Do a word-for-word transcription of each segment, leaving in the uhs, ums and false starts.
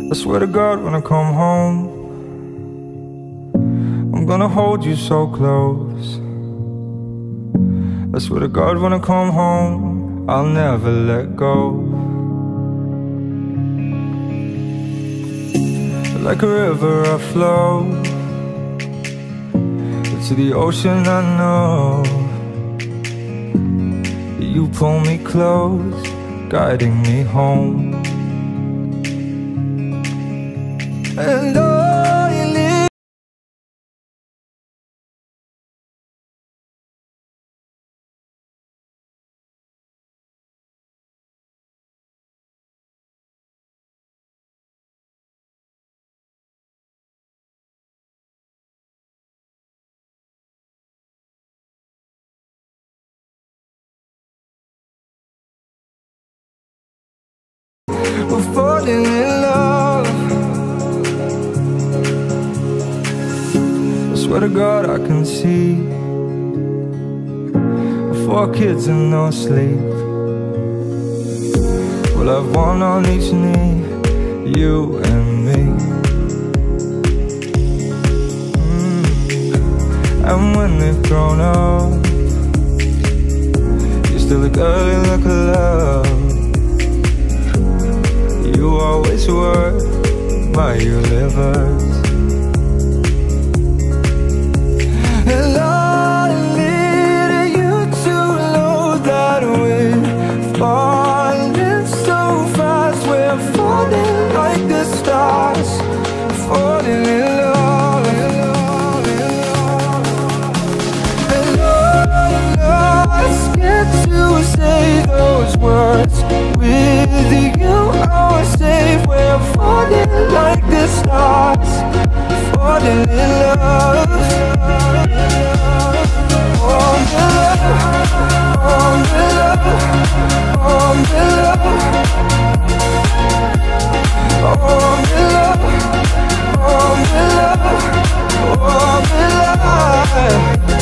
I swear to God, when I come home, I'm gonna hold you so close. I swear to God, when I come home, I'll never let go. Like a river I flow to the ocean. I know you pull me close, guiding me home. And all you need we're falling in love. I swear to God I can see four kids and no sleep. We'll have one on each knee, you and me. mm. And when they've grown up, you're still a girl you look love. You always were my universe. And I need you to know that we're falling so fast. We're falling like the stars, falling in love. And I'm scared to say those words with you. We're safe, we're falling like the stars, falling in love. Oh, my love, oh, my love, oh, my love, oh, my love, oh, my love, oh, my love.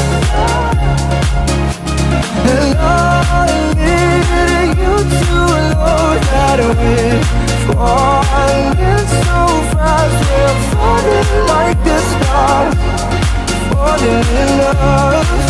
And I need you to know that we're falling so fast. We're falling like the stars, falling in love.